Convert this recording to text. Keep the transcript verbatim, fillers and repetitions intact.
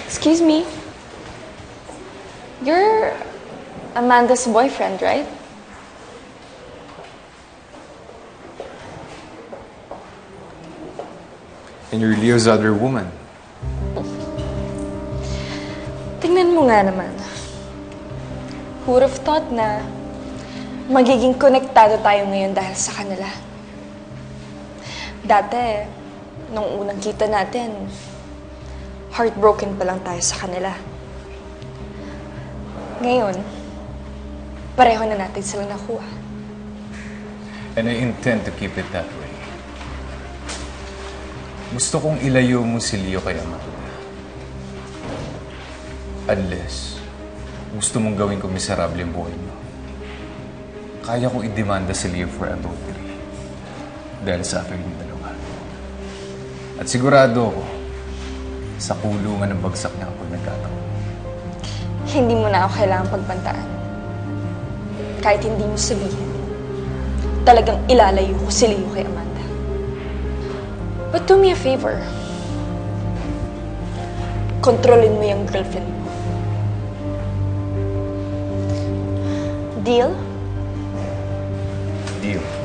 Excuse me. You're Amanda's boyfriend, right? And you're Leo's other woman. Tingnan mo nga naman. Who would have thought na magiging konektado tayo ngayon dahil sa kanila? Dati, nung unang kita natin, heartbroken pa lang tayo sa kanila. Ngayon, pareho na natin silang nakuha. And I intend to keep it that way. Gusto kong ilayo mo si Leo kay Amanda. Unless, gusto mong gawin ko miserable ang buhay mo. Kaya kong idemanda si Leo for adultery. Dahil sa akin yung dalawa. At sigurado ako, sa kulungan ng bagsak niya kapag nagkataon. Hindi mo na ako kailangang pagbantaan. Kahit hindi mo sabihin, talagang ilalayo ko si Leo kay Amanda. But do me a favor. Kontrolin mo yung girlfriend mo. Deal? Deal.